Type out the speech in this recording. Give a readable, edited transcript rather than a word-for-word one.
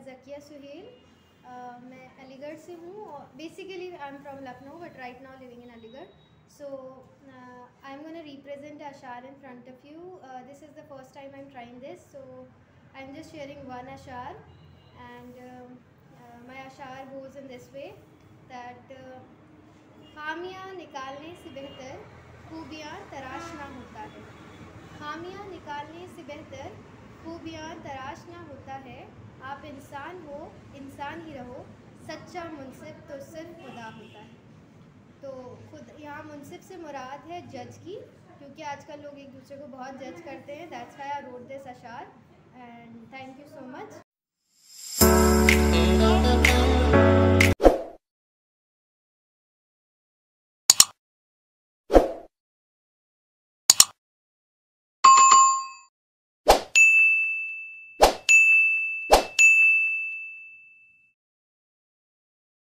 ज़किया सुहेल। मैं अलीगढ़ से हूँ और basically I am from Lucknow but right now living in Aligarh. So I am going to represent ashar in front of you. This is the first time I am trying this, so I am just sharing one ashar, and my ashar goes in this way that खामियाँ निकालने से बेहतर खूबियाँ तराशना होता है। खामियाँ निकालने से बेहतर खूबियाँ तराशना होता है। आप इंसान हो, इंसान ही रहो, सच्चा मुनसिफ तो सिर्फ खुदा होता है। तो खुद यहाँ मुनसिफ से मुराद है जज की, क्योंकि आजकल लोग एक दूसरे को बहुत जज करते हैं। That's why I wrote this अशार। एंड